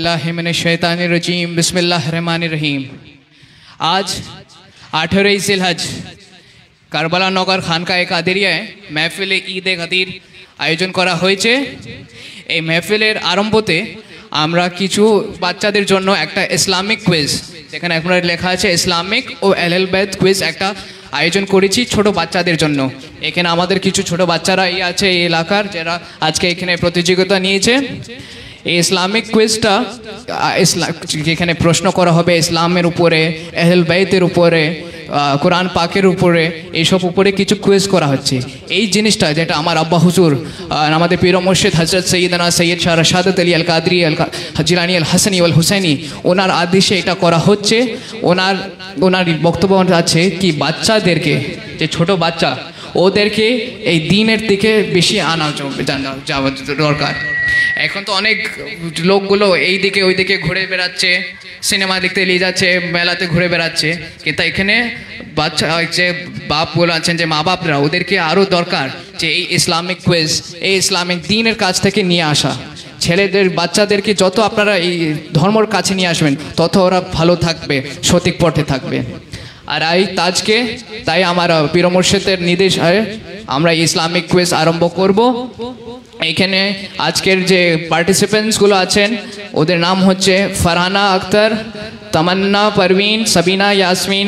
बिस्मिल्लाहिर्रहमानिर्रहीम बिस्मिल्लाहिर्रहमानिर्रहीम। आज 18 जिलहज কারবালা নগর খানকায়ে কাদেরিয়ায় মেহফিলে ঈদে গাদির আয়োজন করা হয়েছে। এই মেহফিলের আরম্ভতে আমরা কিছু বাচ্চাদের জন্য একটা ইসলামিক কুইজ, যেখানে আপনার লেখা আছে ইসলামিক ও এল বেদ কুইজ, একটা আয়োজন করেছি ছোট বাচ্চাদের জন্য। এখানে আমাদের কিছু ছোট বাচ্চারা আছে এই এলাকার, যারা আজকে এখানে প্রতিযোগিতা নিয়েছে। এই ইসলামিক কুইজটা যেখানে প্রশ্ন করা হবে ইসলামের উপরে, আহলে বাইতের উপরে, কোরআন পাকের উপরে, এইসব উপরে কিছু কুইজ করা হচ্ছে। এই জিনিসটা যেটা আমার আব্বা হুজুর আমাদের পীর মুর্শিদ হজরত সৈয়দনা সৈয়দ শাহ রশাদত আলী আল কাদরি আল জিলানী আল হাসানি আল হুসাইনি, ওনার আদেশে এটা করা হচ্ছে। ওনার বক্তব্য আছে কি বাচ্চাদেরকে, যে ছোট বাচ্চা, ওদেরকে এই দিনের দিকে বেশি আনা যাওয়া দরকার। এখন তো অনেক লোকগুলো এই দিকে ওই দিকে ঘুরে বেড়াচ্ছে, সিনেমা দেখতে নিয়ে যাচ্ছে, মেলাতে ঘুরে বেড়াচ্ছে, কিন্তু এখানে বাচ্চা যে বাপগুলো আছেন, যে মা বাপরা, ওদেরকে আরও দরকার যে এই ইসলামিক কুইজ, এই ইসলামিক দিনের কাছ থেকে নিয়ে আসা। ছেলেদের বাচ্চাদেরকে যত আপনারা এই ধর্মর কাছে নিয়ে আসবেন, তত ওরা ভালো থাকবে, সঠিক পথে থাকবে। আর তাই আমার পীর মুর্শিদের নির্দেশ আমরা ইসলামিক কুইজ আরম্ভ করব। এখানে আজকের যে পার্টিসিপেন্টসগুলো আছেন, ওদের নাম হচ্ছে ফারহানা আক্তার, তামান্না পারভিন, সাবিনা ইয়াসমিন,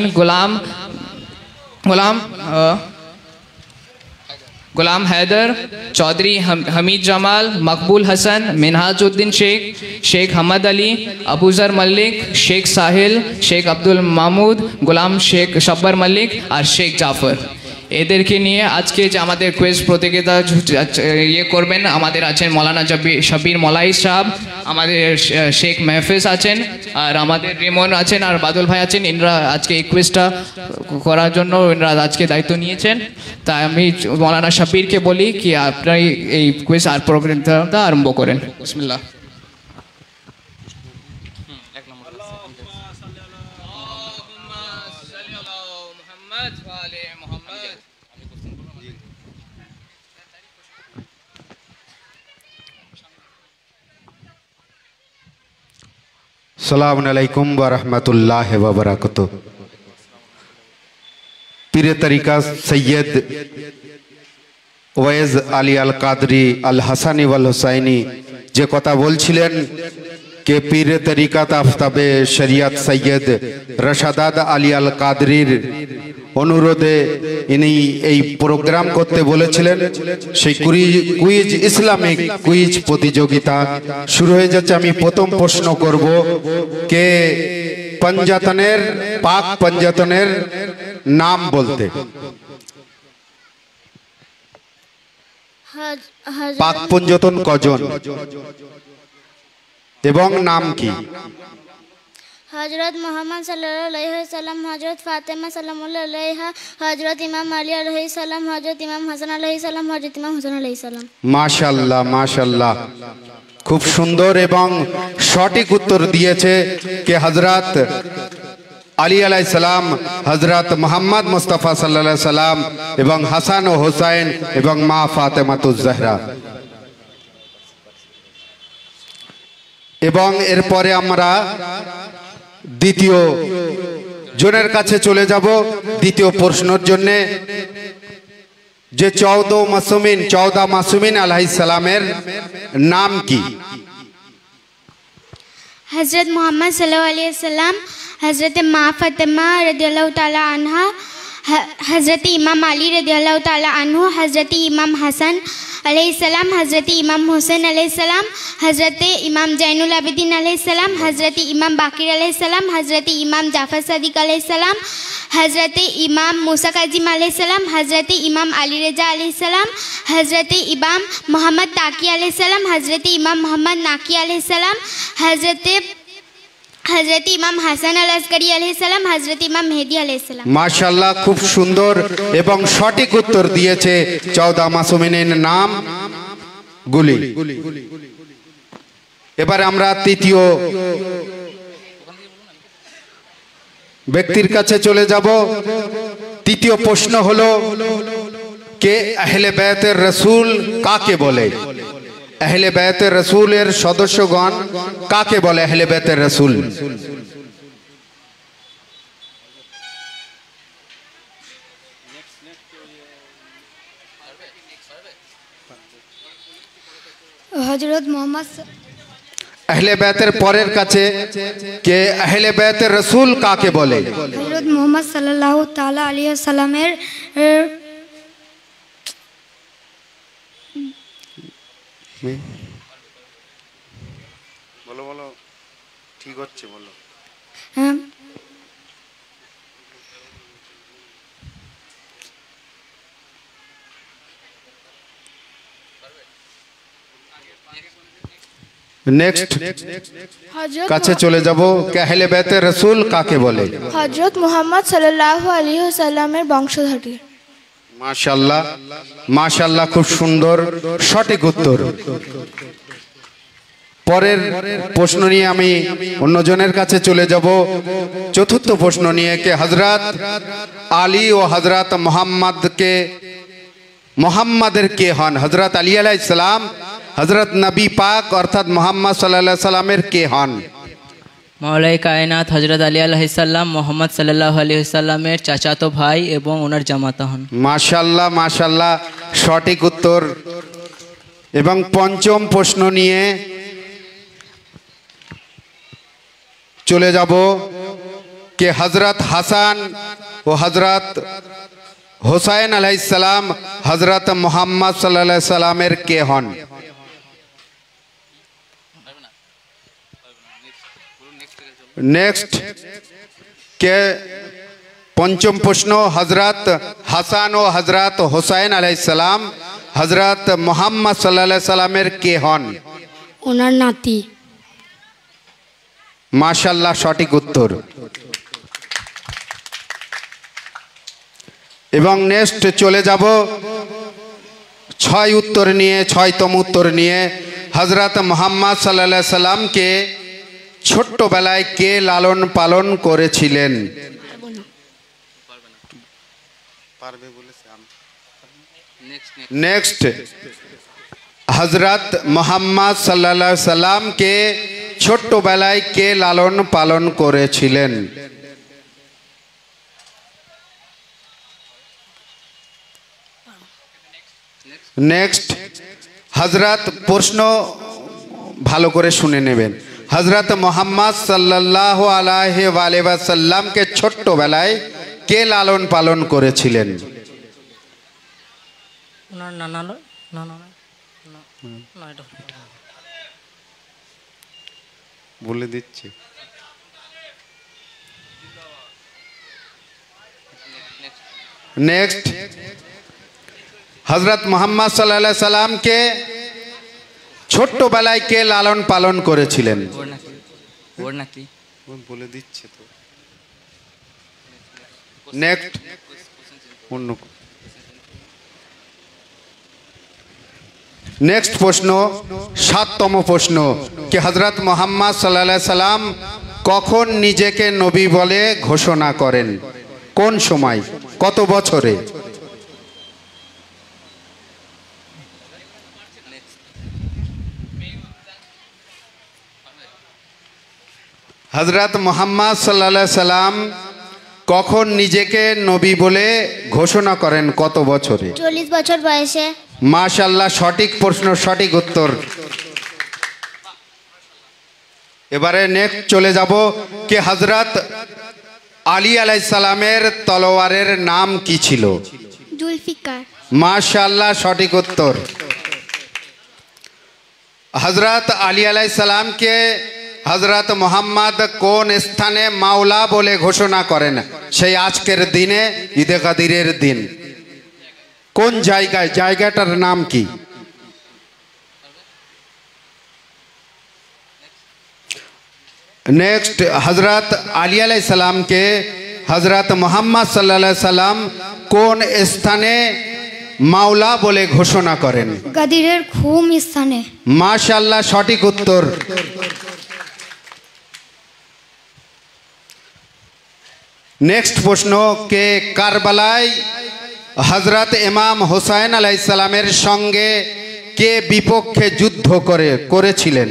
गुलाम हैदर, चौधरी हमीद जमाल, मकबूल हसन, मिनहाजुद्दीन शेख, शेख हमद अली, अबूजर मलिक, शेख साहिल, शेख अब्दुल मामूद, गुलाम शेख शब्बर मलिक और शेख जाफर। এদেরকে নিয়ে আজকে যে আমাদের কুইজ প্রতিযোগিতা করবেন, আমাদের আছেন মৌলানা শব্বির মলাই সাহেব, আমাদের শেখ মেহফিজ আছেন, আর আমাদের রিমন আছেন, আর বাদল ভাই আছেন। ইনরা আজকে এই কুইজটা করার জন্য ইনরা আজকে দায়িত্ব নিয়েছেন। তাই আমি মৌলানা শব্বিরকে বলি কি আপনারা এই কুইজ আর প্রোগ্রামটা আরম্ভ করেন। বিসমিল্লাহ। अस्सलामु अलैकुम व रहमतुल्लाहि व बरकातुहू। पीर तरीका सैयद ওয়াইজ আলী আল কাদরি আল হাসানি ওয়াল হুসাইনি যে কথা বলছিলেন কে পীর তরিকাত আফতাবে শরিয়ত সৈয়দ রশাদাত আলী আল কাদরির অনুরোধে ইনি এই প্রোগ্রাম করতে বলেছিলেন। সেই কুইজ ইসলামিক কুইজ প্রতিযোগিতা শুরু হয়ে যাচ্ছে। আমি প্রথম প্রশ্ন করব কে পঞ্জাতনের পাক পঞ্জাতনের নাম বলতে। পাক পঞ্জাতন কজন এবং নাম কি? हजरत मोहम्मद सल्लल्लाहु अलैहि वसल्लम, हजरत फातिमा सल्लल्लाहु अलैहा, हजरत इमाम अली अलैहि सलाम, हजरत इमाम हसन अलैहि सलाम, हजरत इमाम हुसैन अलैहि सलाम। माशाल्लाह माशाल्लाह, খুব সুন্দর এবং সঠিক উত্তর দিয়েছে কে হযরত আলী আলাইহিস সালাম, হযরত মুহাম্মদ মুস্তাফা সাল্লাল্লাহু আলাইহি সাল্লাম এবং হাসান ও হুসাইন এবং মা ফাতেমাতুজ জাহরা। এবং এরপরে আমরা দ্বিতীয় জনের কাছে চলে যাব দ্বিতীয় প্রশ্নের জন্য, যে 14 মাসুমিন আলাইহিস সালামের নাম কি? हजरत मोहम्मद सल्लल्लाहु अलैहि वसल्लम, हजरत माँ फातिमा रदियल्लाहु ताला अन्हा, हजरत इमाम अली रदियल्लाहु ताला अन्हु, हजरत इमाम हसन अलैहिस्सलाम, हजरत इमाम हुसैन अलैहिस्सलाम, हजरत इमाम जैनुल आबिदीन अलैहिस्सलाम, हजरत इमाम बाकिर अलैहिस्सलाम, हजरत इमाम जाफर सदीक अलैहिस्सलाम, हजरत इमाम मूसा काजिम अलैहिस्सलाम, हजरत इमाम अली रजा अलैहिस्सलाम, हजरत इमाम मोहम्मद ताकी अलैहिस्सलाम, हजरत इमाम मोहम्मद नाकी अलैहिस्सलाम, हजरत इमाम হাসান আল আসকারি আলাইহিস সালাম, হযরত ইমাম মেহেদী আলাইহিস সালাম। মাশাআল্লাহ, খুব সুন্দর এবং সঠিক উত্তর দিয়েছে 14 মাসুমিনের নাম গুলি। এবারে আমরা তৃতীয় ব্যক্তির কাছে চলে যাব। তৃতীয় প্রশ্ন হলো কে আহলে বাইতের রাসূল কাকে বলে? আহলে বাইতে রাসূলের সদস্যগণ কাকে বলে আহলে বাইতে রাসূল? হযরত মুহাম্মদ আহলে বাইতের পরের কাছে কে আহলে বাইতে রাসূল কাকে বলে? হযরত মুহাম্মদ সাল্লাল্লাহু তাআলা আলাইহি ওয়াসাল্লামের বলো বলো, ঠিক হচ্ছে বলো। নেক্সট কাছে চলে যাব, কে আহলে বাইতে রাসূল কাকে বলে? হযরত মুহাম্মদ সাল্লাল্লাহু আলাইহি ওয়াসাল্লামের বংশধর। মাশাআল্লাহ মাশাআল্লাহ, খুব সুন্দর সঠিক উত্তর। পরের প্রশ্ন নিয়ে আমি অন্যজনের কাছে চলে যাব। চতুর্থ প্রশ্ন নিয়ে, কে হযরত আলী ও হযরত মোহাম্মদের কে হন? হযরত আলী আলাইহিস সালাম হযরত নবী পাক অর্থাৎ মুহাম্মদ সাল্লাল্লাহু আলাইহি সাল্লামের কে হন? মাওলাই কায়নাত হযরত আলী আলাইহিস সালাম মুহাম্মদ সাল্লাল্লাহু আলাইহি সাল্লামের চাচাতো ভাই এবং ওনার জামাতা হন। মাশাআল্লাহ মাশাআল্লাহ, সঠিক উত্তর। এবং পঞ্চম প্রশ্ন নিয়ে চলে যাব, কে হযরত হাসান ও হযরত হোসাইন আলাইহিস সালাম হযরত মুহাম্মদ সাল্লাল্লাহু আলাইহি সাল্লামের কে হন? নেক্সট, কে পঞ্চম প্রশ্ন, হযরত হাসান ও হযরত হোসাইন আলাইহিস সালাম হযরত মুহাম্মদ সাল্লাল্লাহু আলাইহি সাল্লামের কে হন? ওনার নাতি। মাশাআল্লাহ, সঠিক উত্তর। এবং নেক্সট চলে যাব ছয়তম উত্তর নিয়ে, হযরত মুহাম্মদ সাল্লাল্লাহু আলাইহি সাল্লামকে ছোট্টবেলায় কে লালন পালন করেছিলেন? নেক্সট, হযরত মুহাম্মদ সাল্লাল্লাহু আলাইহি সাল্লামকে ছোট্টবেলায় কে লালন পালন করেছিলেন? নেক্সট, হযরত প্রশ্ন ভালো করে শুনে নেবেন। হযরত মুহাম্মদ সাল্লাল্লাহু আলাইহি ওয়াসাল্লামকে ছোট্টবেলায় কে লালন পালন করেছিলেন? ওনার নানা বলে দিচ্ছি। নেক্সট, হযরত মুহাম্মদ সাল্লাল্লাহু আলাইহি সাল্লামকে ছোট্টবেলায় কে লালন পালন করেছিলেন? বলে দিচ্ছে তো। নেক্সট, নেক্সট প্রশ্ন, 7তম প্রশ্ন, কে হযরত মুহাম্মদ সাল্লাল্লাহু আলাইহি সাল্লাম কখন নিজেকে নবী বলে ঘোষণা করেন? কোন সময়, কত বছরে? হযরত মুহাম্মদ সাল্লাল্লাহু আলাইহি সাল্লাম কখন নিজেকে নবী বলে ঘোষণা করেন, কত বছরে? 40 বছর বয়সে। মাশাআল্লাহ, সঠিক প্রশ্ন, সঠিক উত্তর। এবারে নেক্সট চলে যাব, কে হযরত আলী আলাইহিস সালামের তলোয়ারের নাম কি ছিল? জুলফিকার। মাশাআল্লাহ, সঠিক উত্তর। হযরত আলী আলাইহিস সালামকে হযরত মুহাম্মদ কোন স্থানে মাওলা বলে ঘোষণা করেন সেই আজকের দিনে, ঈদে গাদিরের দিন? কোন জায়গায়, জায়গাটার নাম কি? নেক্সট, হযরত আলী আলাইহিস সালামকে হযরত মুহাম্মদ সাল্লাল্লাহু আলাইহি সাল্লাম কোন স্থানে মাওলা বলে ঘোষণা করেন? গাদিরের খুম স্থানে। মাশাআল্লাহ, সঠিক উত্তর। নেক্সট প্রশ্ন, কে কারবালায় হযরত ইমাম হুসাইন আলাইহিস সালামের সঙ্গে কে বিপক্ষে যুদ্ধ করেছিলেন?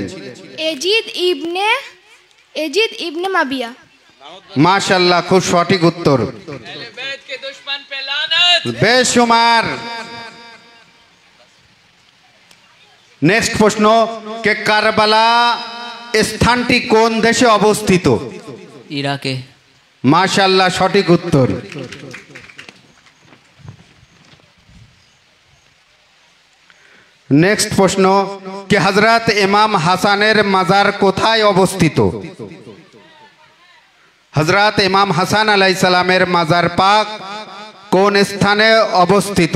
এজিদ ইবনে মাবিয়া। মাশাআল্লাহ, খুব সঠিক উত্তর। বেশুমার। নেক্সট প্রশ্ন, কে কারবালা স্থানটি কোন দেশে অবস্থিত? ইরাকে। মাশাআল্লাহ, সঠিক উত্তর। নেক্সট প্রশ্ন, কে হযরত ইমাম হাসানের মাজার কোথায় অবস্থিত? হযরত ইমাম হাসান আলাইহিস সালামের মাজার পাক কোন স্থানে অবস্থিত?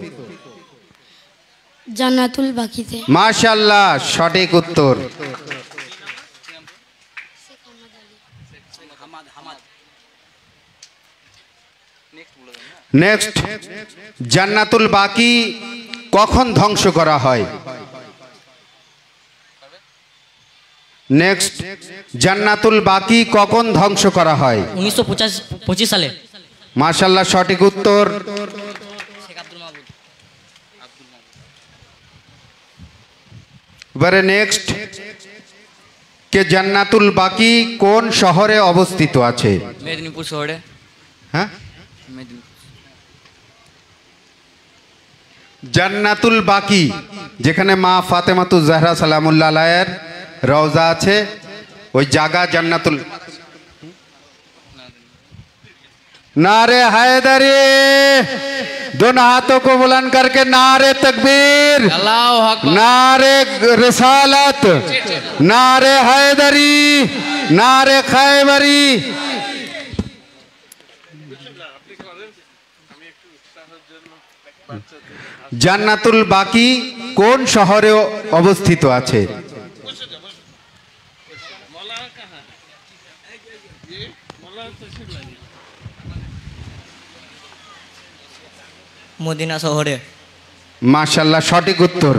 জান্নাতুল বাকিতে। মাশাআল্লাহ, সঠিক উত্তর। নেক্সট, জান্নাতুল বাকি কখন ধ্বংস করা হয়? নেক্সট, জান্নাতুল বাকি কখন ধ্বংস করা হয়? 1925 সালে। মাশাআল্লাহ, সঠিক উত্তর। এবারে নেক্সট, কে জান্নাতুল বাকি কোন শহরে অবস্থিত আছে? মেদিনীপুর শহরে। হ্যাঁ, জান্নাতুল বাকি যেখানে মা ফাতেমাতুজ জাহরা সালামুল্লাহ আলাইহার রওজা আছে, ওই জায়গা জান্নাতুল। नारे हैदरी, दोनों हाथों को बुलंद करके नारे तकबीर, अल्लाहु अकबर, नारे रिसालत, नारे हैदरी, नारे खैबरी। জান্নাতুল বাকি কোন শহরে অবস্থিত আছে? মদিনা শহরে। মাশাআল্লাহ, সঠিক উত্তর।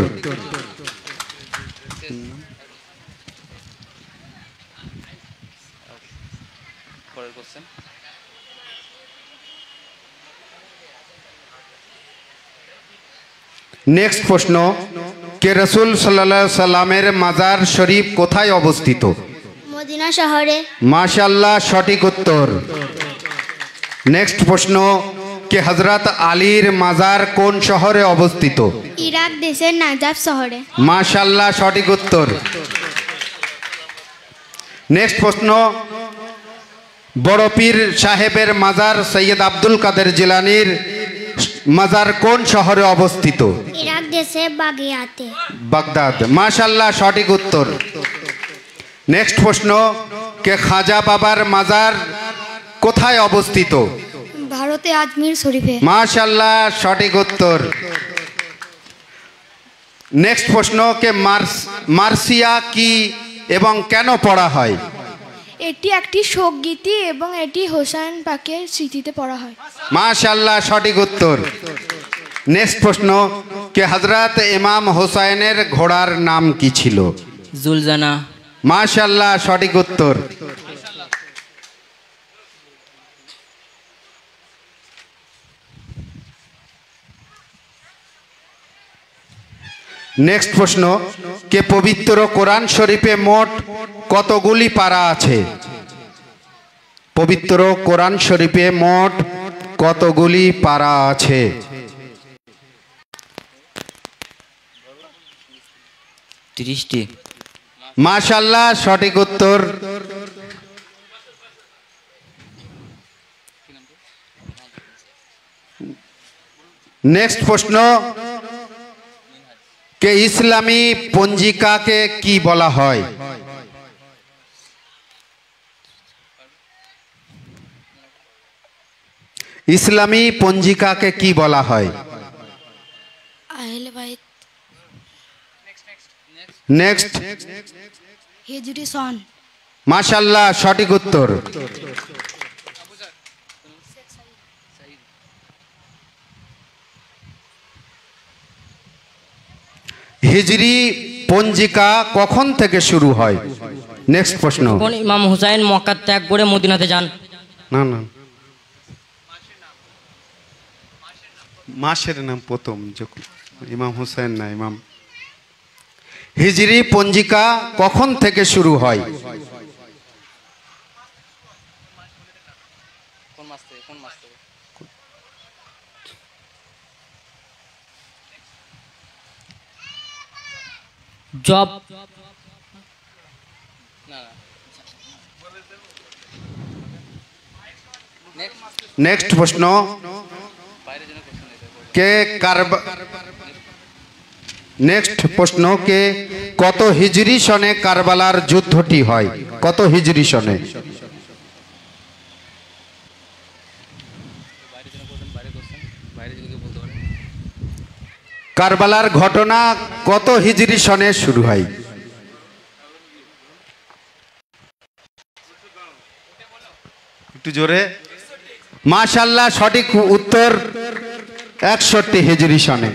নেক্সট প্রশ্ন, কে রাসূল সাল্লাল্লাহু আলাইহি সাল্লামের মাজার শরীফ কোথায় অবস্থিত? মদিনা শহরে। মাশাআল্লাহ, সঠিক উত্তর। নেক্সট প্রশ্ন, কে হযরত আলীর মাজার কোন শহরে অবস্থিত? ইরাক দেশের নাজাফ শহরে। মাশাআল্লাহ, সঠিক উত্তর। নেক্সট প্রশ্ন, বড় পীর সাহেবের মাজার সৈয়দ আব্দুল কাদের জিলানীর মাজার কোন শহরে অবস্থিত? ইরাক দেশে বাগিয়াতে। বাগদাদ। মাশাআল্লাহ, সঠিক উত্তর। নেক্সট প্রশ্ন, কে খাজা বাবার মাজার কোথায় অবস্থিত? ভারতে আজমির শরীফে। মাশাআল্লাহ, সঠিক উত্তর। নেক্সট প্রশ্ন, কে মার্সিয়া কি এবং কেন পড়া হয়? এটি একটি শোকগীতি এবং এটি হোসেন পাকের স্মৃতিতে পড়া হয়। মাশাআল্লাহ, সঠিক উত্তর। নেক্সট প্রশ্ন, কে হযরত ইমাম হোসেনের ঘোড়ার নাম কি ছিল? জুলজানা। মাশাআল্লাহ, সঠিক উত্তর। নেক্সট প্রশ্ন, কে পবিত্র কোরআন শরীফে মোট কতগুলি পারা আছে? পবিত্র কোরআন শরীফে মোট কতগুলি পারা আছে? 30টি। মাশাআল্লাহ, সঠিক উত্তর। নেক্সট প্রশ্ন, কে ইসলামী পঞ্জিকাকে কি বলা হয়? ইসলামী পঞ্জিকাকে কি বলা হয়? আহলে বাইত। নেক্সট, হিজরি সন। মাশাআল্লাহ, সঠিক উত্তর। হিজরি পঞ্জিকা কখন থেকে শুরু হয়? নেক্সট প্রশ্ন, কোন ইমাম হুসাইন মক্কা ত্যাগ করে মদিনাতে যান? না না, মাসের নাম প্রথম যখন ইমাম হুসাইন না, ইমাম হিজরি পঞ্জিকা কখন থেকে শুরু হয়? জব নেক্সট প্রশ্ন নেক্সট প্রশ্ন কে কত হিজরি সনে কারবালার যুদ্ধটি হয়? কত হিজরি সনে? কারবালার ঘটনা কত হিজরি সনে শুরু হয়? একটু জোরে। মাশাআল্লাহ, সঠিক উত্তর 61 হিজরি সনে।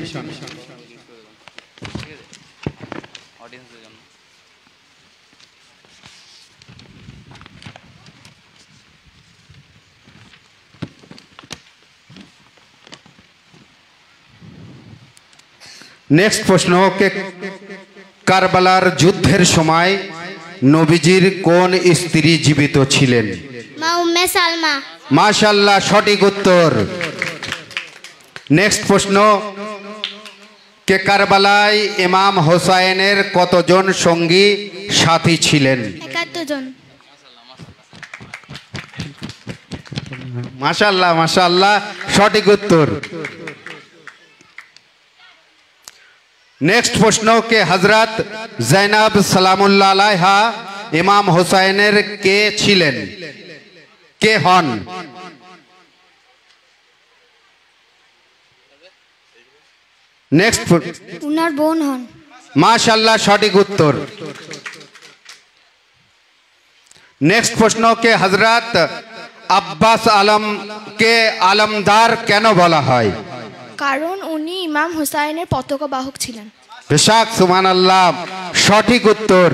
নেক্সট প্রশ্ন কে কারবালার যুদ্ধের সময় নবীজির কোন স্ত্রী জীবিত ছিলেন? মা উম্মে সালমা। মাশাআল্লাহ, সঠিক উত্তর। নেক্সট প্রশ্ন কে কারবালায় ইমাম হোসাইনের কতজন সঙ্গী সাথী ছিলেন? 71 জন। মাশাআল্লাহ মাশাআল্লাহ, সঠিক উত্তর। নেক্সট প্রশ্ন কে হযরত জৈনব সালামুল্লাহ আলাইহা ইমাম হোসাইনের কে ছিলেন? কে হন? নেক্সট উনার বোন হন। মাশাআল্লাহ, সঠিক উত্তর। নেক্সট প্রশ্ন কে হযরত আব্বাস আলম কে আলমদার কেন বলা হয়? কারণ উনি ইমাম হুসাইনের পতাকা বাহক ছিলেন। বেশক, সুবহানাল্লাহ, সঠিক উত্তর।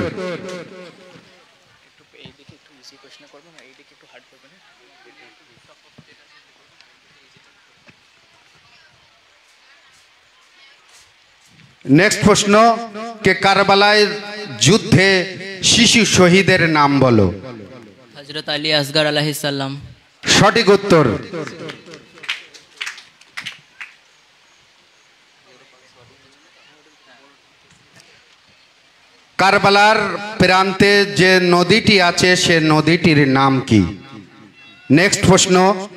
নেক্সট প্রশ্ন কে কারবালায় যুদ্ধে শিশু শহীদের নাম বলো? হযরত আলী আসগর আলাইহিস সালাম। সঠিক উত্তর। কারবালার প্রান্তে যে নদীটি আছে সে নদীটির নাম কি? নেক্সট প্রশ্ন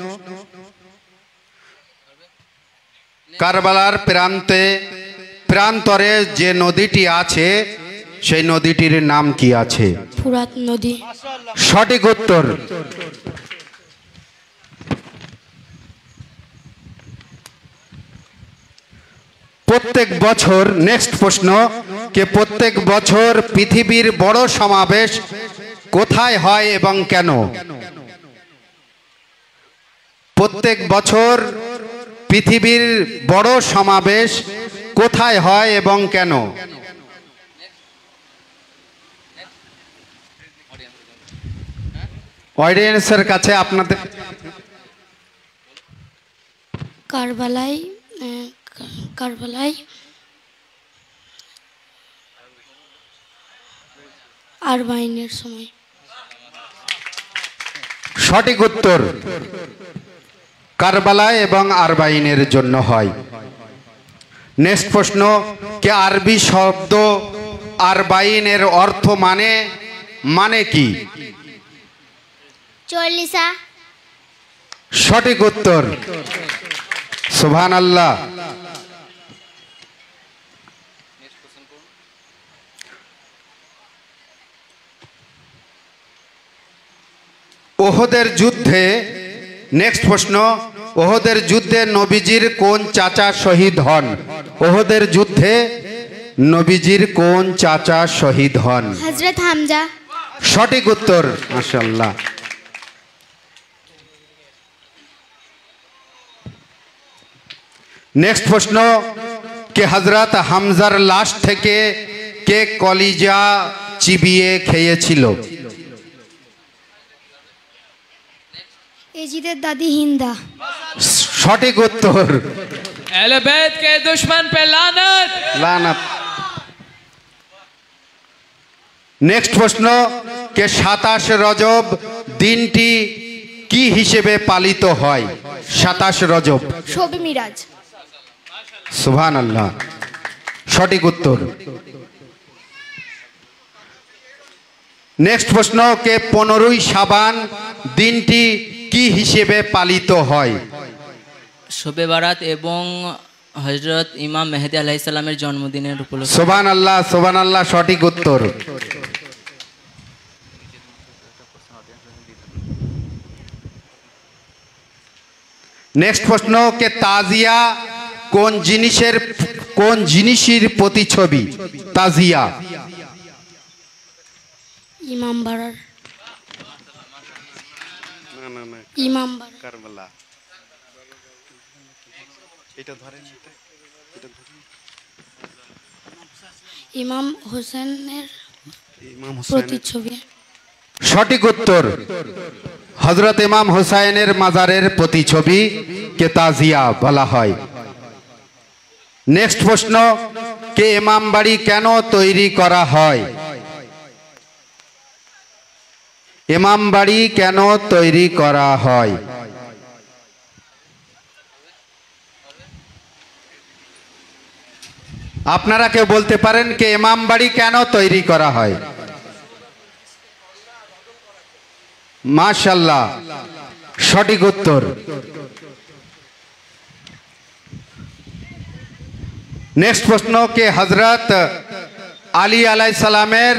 কারবালার প্রান্তরে যে নদীটি আছে সেই নদীটির নাম কি আছে? ফুরাত নদী। সঠিক উত্তর। প্রত্যেক বছর নেক্সট প্রশ্ন কে প্রত্যেক বছর পৃথিবীর বড় সমাবেশ কোথায় হয় এবং কেন? প্রত্যেক বছর পৃথিবীর বড় সমাবেশ কোথায় হয় এবং কেন? অডিয়েন্সের কাছে আপনাদের কারবালায় আরবাইনের সময়। সঠিক উত্তর। কারবালায় এবং আরবাইনের জন্য হয়। নেক্সট প্রশ্ন কে আরবি শব্দ আরবাইনের অর্থ মানে কি? 40। সঠিক উত্তর, সুবহানাল্লাহ। ওহদের যুদ্ধে নেক্সট প্রশ্ন ওহদের যুদ্ধে নবীজির কোন চাচা শহীদ হন? ওহদের যুদ্ধে নবীজির কোন চাচা শহীদ হন? হযরত হামজা। সঠিক উত্তর, মাশাআল্লাহ। নেক্সট প্রশ্ন কে হযরত হামজার লাশ থেকে কে কলিজা চিবিয়ে খেয়েছিল? এজিদের দাদি হিন্দা। সঠিক উত্তর। अहले बैत के दुश्मन पे लानत। লানাত। নেক্সট প্রশ্ন কে 27 রজব দিনটি কি হিসেবে পালিত হয়? 27 রজব শবে মিরাজ। সুবহানাল্লাহ, সঠিক উত্তর। নেক্সট প্রশ্ন কে 15ই শাবান দিনটি কি হিসেবে পালিত হয়? শবে বারাত এবং হজরত ইমাম মেহেদী আলাইহিস সালামের জন্মদিনের উপলক্ষে। সুবহানাল্লাহ, সুবহানাল্লাহ, সঠিক উত্তর। নেক্সট প্রশ্ন কে তাজিয়া কোন জিনিসের প্রতিছবি? তাজিয়া ইমাম বাড়ার ইমাম কারবালা ইমাম হোসেনের প্রতিচ্ছবি। সঠিক উত্তর। হযরত ইমাম হুসাইনের মাজারের প্রতিছবি কে তাজিয়া বলা হয়। নেক্সট প্রশ্ন কে ইমাম বাড়ি কেন তৈরি করা হয়? ইমাম বাড়ি কেন তৈরি করা হয়? আপনারা কেউ বলতে পারেন কে ইমাম বাড়ি কেন তৈরি করা হয়? মাশাআল্লাহ, সঠিক উত্তর। নেক্সট প্রশ্ন কে হযরত আলী আলাইহিস সালামের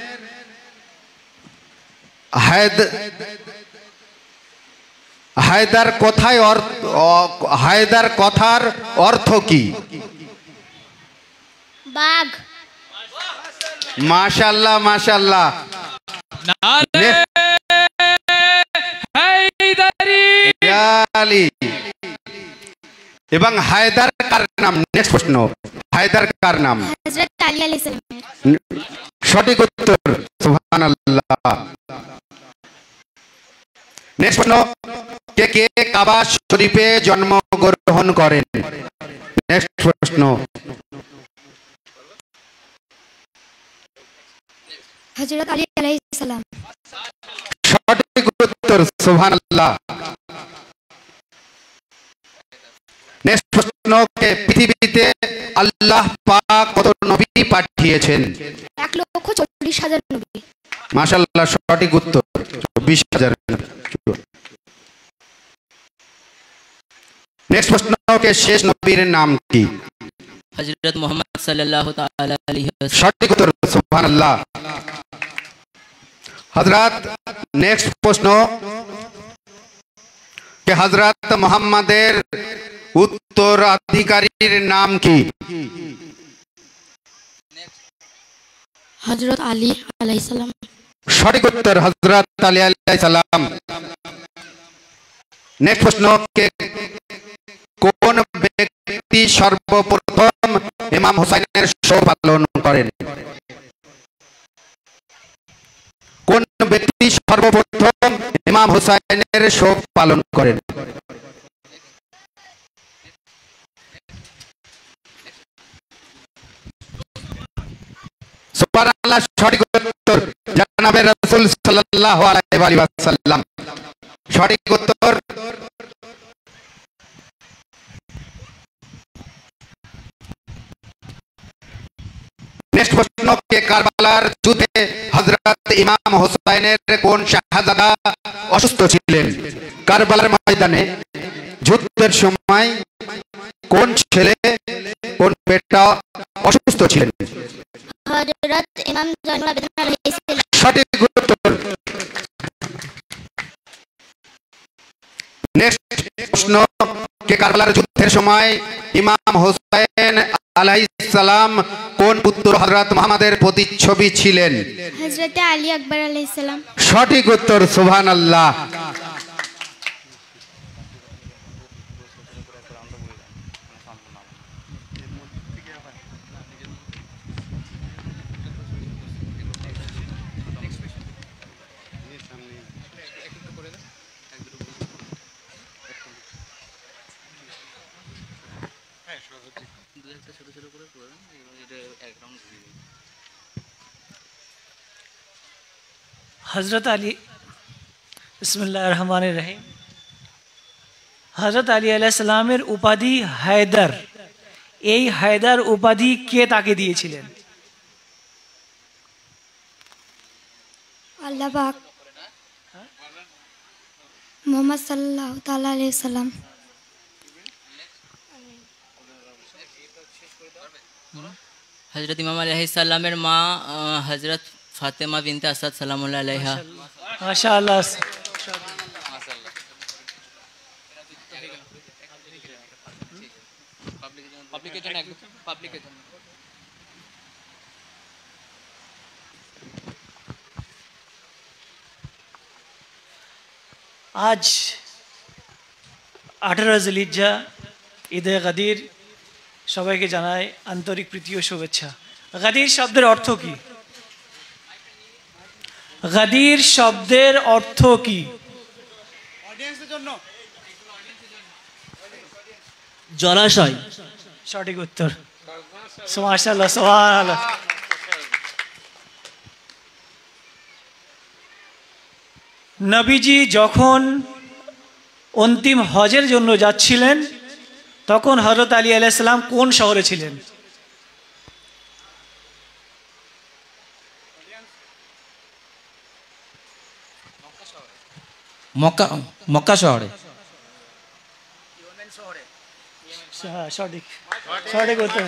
হায়দার কথার অর্থ কি? বাঘ। মাশাআল্লাহ, মাশাআল্লাহ। এবং হায়দার কার নাম? নেক্সট প্রশ্ন, হায়দার কার নাম? হযরত আলী আলাইহিস সালাম। সঠিক উত্তর, সুবহানাল্লাহ। নেক্সট প্রশ্ন কে কে কাবা শরীফে জন্মগ্রহণ করেন? নেক্সট প্রশ্ন, হযরত আলী আলাইহিস সালাম। সঠিক উত্তর, সুবহানাল্লাহ। নেক্সট প্রশ্ন কে পৃথিবীতে আল্লাহ পাক কত নবী পাঠিয়েছেন? 1,40,000 নবী। মাশাআল্লাহ, সঠিক উত্তর, 24,000। নেক্সট প্রশ্ন কে শেষ নবীর নাম কি? হযরত মুহাম্মদ সাল্লাল্লাহু তাআলা আলাইহি ওয়াসাল্লাম। সঠিক উত্তর, সুবহানাল্লাহ। হযরত নেক্সট প্রশ্ন কে হযরত মুহাম্মাদের উত্তরাধিকারীর নাম কি? হযরত আলী আলাইহিস সালাম। সঠিক উত্তর, হযরত আলী আলাইহিস সালাম। নেক্সট প্রশ্ন কে কোন ব্যক্তি সর্বপ্রথম ইমাম হুসাইনের শোক পালন করেন? কোন ব্যক্তি সর্বপ্রথম ইমাম হুসাইনের শোক পালন করেন? সুবহানাল্লাহ, সঠিক উত্তর, জনাবে রাসূল সাল্লাল্লাহু আলাইহি ওয়াসাল্লাম। সঠিক উত্তর। নেক্সট প্রশ্ন কে কারবালার যুদ্ধে হযরত ইমাম হুসাইনের কোন শাহজাদা অসুস্থ ছিলেন? কারবালার ময়দানে যুদ্ধের সময় কোন ছেলে কোন বেটা অসুস্থ ছিলেন? হযরত ইমাম জয়নুল আবেদিন আলাইহিস সালাম। সঠিক উত্তর। নেক্সট প্রশ্ন কে কারবালার যুদ্ধের সময় ইমাম হুসাইন আলাইহিস সালাম কোন পুত্র হযরত মুহাম্মাদের প্রতিচ্ছবি ছিলেন? হযরত আলী আকবর আলাইহিস সালাম। সঠিক উত্তর, সুবহানাল্লাহ। हज़रत अली बिस्मिल्लाहिर रहमानिर रहीम हज़रत আলী আলাইহিস সালামের উপাধি হায়দার এই হায়দার উপাধি কে তাকে দিয়েছিলেন আল্লাহ পাক মোহাম্মদ সাল্লাল্লাহু তাআলা আলাইহি সাল্লাম हज़रत इमाम अलैहिस्सलामेর মা हज़रत फातिमा बिनते असद सलामुल्लाह अलैहा माशाअल्लाह आज 18 জিলহিজ্জা ঈদে গাদির সবাইকে জানাই আন্তরিক প্রীতি ও শুভেচ্ছা গাদির শব্দের অর্থ কি গাদির শব্দের অর্থ কি অডিয়েন্সের জন্য জলাশয় সঠিক উত্তর মাশাআল্লাহ সুবহানাল্লাহ নবীজি যখন অন্তিম হজের জন্য যাচ্ছিলেন তখন হযরত আলী আলাইহিস সালাম কোন শহরে ছিলেন মক্কা শহরে সঠিক সঠিক উত্তর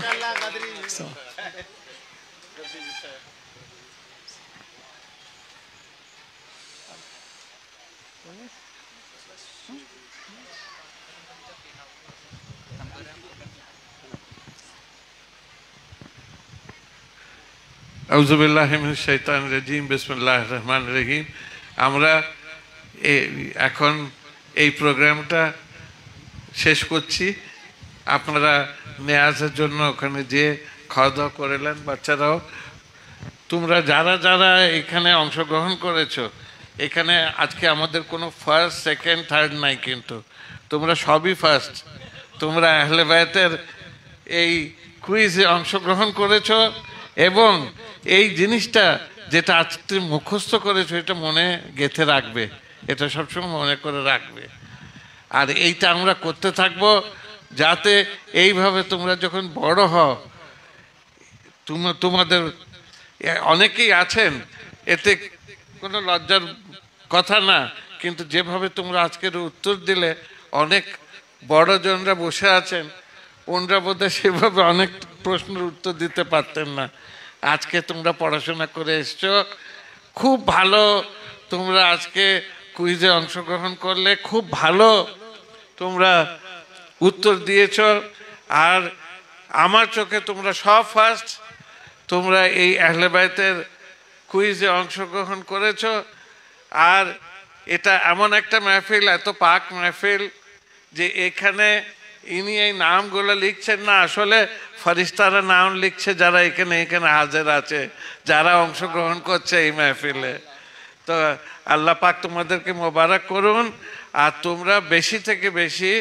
আউযুবিল্লাহি মিনাশ শাইতানির রাজীম বিসমিল্লাহির রহমানির রহিম আমরা এখন এই প্রোগ্রামটা শেষ করছি আপনারা নেয়াজের জন্য ওখানে যে খাওয়া দাওয়া করলেন বাচ্চারাও তোমরা যারা যারা এখানে অংশগ্রহণ করেছো এখানে আজকে আমাদের কোনো ফার্স্ট সেকেন্ড থার্ড নাই কিন্তু তোমরা সবই ফার্স্ট তোমরা আহলে বায়তের এই কুইজে অংশগ্রহণ করেছো এবং এই জিনিসটা যেটা আজকে মুখস্থ করেছো এটা মনে গেঁথে রাখবে এটা সবসময় মনে করে রাখবে আর এইটা আমরা করতে থাকবো যাতে এইভাবে তোমরা যখন বড় হও তোমাদের অনেকেই আছেন এতে কোনো লজ্জার কথা না কিন্তু যেভাবে তোমরা আজকের উত্তর দিলে অনেক বড়জনরা বসে আছেন ওনরা বোধহয় সেভাবে অনেক প্রশ্নের উত্তর দিতে পারতেন না আজকে তোমরা পড়াশোনা করে এসছো খুব ভালো তোমরা আজকে কুইজে অংশগ্রহণ করলে খুব ভালো তোমরা উত্তর দিয়েছো আর আমার চোখে তোমরা সব ফার্স্ট তোমরা এই আহলে বায়তের কুইজে অংশগ্রহণ করেছো আর এটা এমন একটা মাহফিল এত পাক মাহফিল যে এখানে ইনি এই নামগুলো লিখছেন না আসলে ফেরেশতারা নাম লিখছে যারা এখানে হাজির আছে যারা অংশগ্রহণ করছে এই মাহফিলে তো আল্লাহ পাক তোমাদেরকে মোবারক করুন আর তোমরা বেশি থেকে বেশি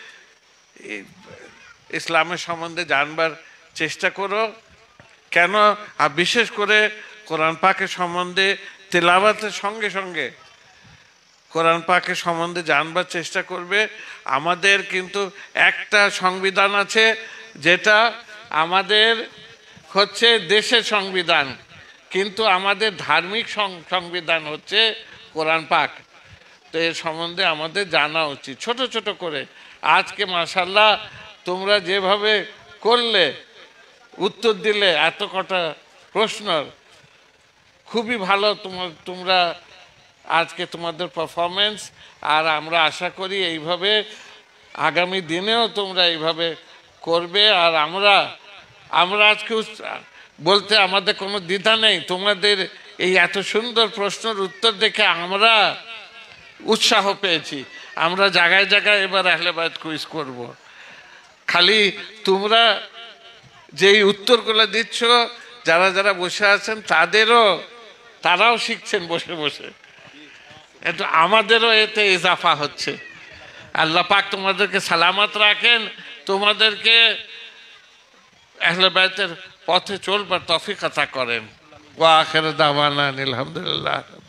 ইসলামের সম্বন্ধে জানবার চেষ্টা করো কেন আর বিশেষ করে কোরআন পাকের সম্বন্ধে তেলাওয়াতের সঙ্গে সঙ্গে কোরআন পাকের সম্বন্ধে জানবার চেষ্টা করবে আমাদের কিন্তু একটা সংবিধান আছে যেটা আমাদের হচ্ছে দেশের সংবিধান কিন্তু আমাদের ধার্মিক সংবিধান হচ্ছে কোরআন পাক তো এর সম্বন্ধে আমাদের জানা উচিত ছোট ছোট করে আজকে মাশাআল্লাহ তোমরা যেভাবে করলে উত্তর দিলে এত কটা প্রশ্ন খুবই ভালো তোমরা আজকে তোমাদের পারফরমেন্স আর আমরা আশা করি এইভাবে আগামী দিনেও তোমরা এইভাবে করবে আর আমরা আজকে বলতে আমাদের কোনো দ্বিধা নেই তোমাদের এই এত সুন্দর প্রশ্নের উত্তর দেখে আমরা উৎসাহ পেয়েছি আমরা জায়গায় জায়গায় এবার আহলে বায়ত কুইজ করব খালি তোমরা যেই উত্তরগুলো দিচ্ছ যারা যারা বসে আছেন তারাও শিখছেন বসে বসে একটু আমাদেরও এতে ইজাফা হচ্ছে আল্লাহ পাক তোমাদেরকে সালামত রাখেন তোমাদেরকে আহলে বায়তের পথে চলবার তৌফিক আতা করেন ওয়া আখির দাওয়ানা আলহামদুলিল্লাহ।